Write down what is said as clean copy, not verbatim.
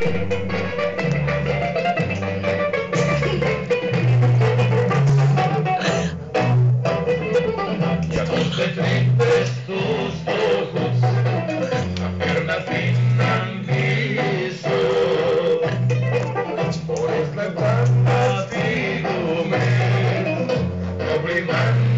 Για τους τετρίτες τους στόχους να περναθήναν πίσω χωρίς λεπτά να φύγουμε το πλημμάνι